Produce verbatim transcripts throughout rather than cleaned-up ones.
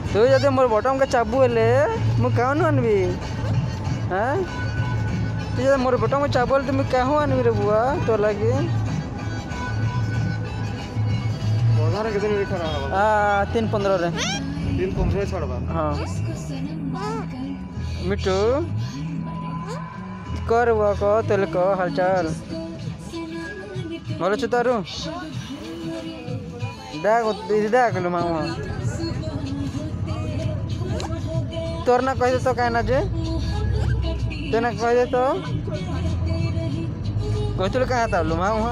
तू जब मोर बटम के चाबू हेले मु कहूँ आनबी हाँ तू जब मोर बटम के चाबू हेले तुम कहूँ आनबी रे बुआ तो लगी हाँ तीन पंद्रह रे तीन पंद्रह छड़वा हाँ मिट्टू कर बुआ को तेल को हालचाल भल छु तारू डाक डाक लो मामा तोर ना कह दे तो कहना जे तो ना कह दे तो कहतुल कहाँ था लुमा वहाँ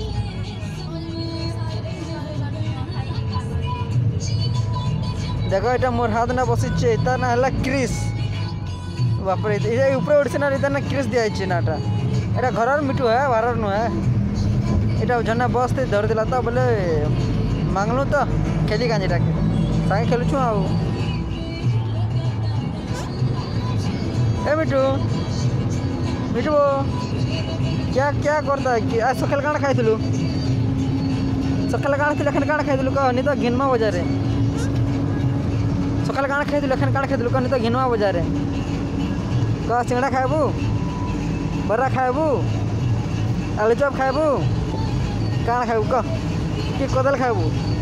देखो ये मोर हाथ ना बसी इतना ना है क्रिस बाप रे ये ऊपर उड़से ना इतना क्रिस दिया है नाटा एटा घर मिठू है बाहर नुहे एटा झना बस थे धर दिला तो बोले मांगलु तो खेली गांजीटा के सागे खेलुछु आउ ए मिठू मिठू क्या क्या करता है कि आज सकाल काण खाइलु सकाल काण खाइलु एखन काण खाइलु कह नि तो घिनमा बजारे सकाल काण खाइलु एखन काण खाइलु कह नि तो घिनमा बजारे कह सिंगड़ा खाइबू बरा खाइबू आलू चप खाइबू काण खाइबू कह कि कदल खाइबू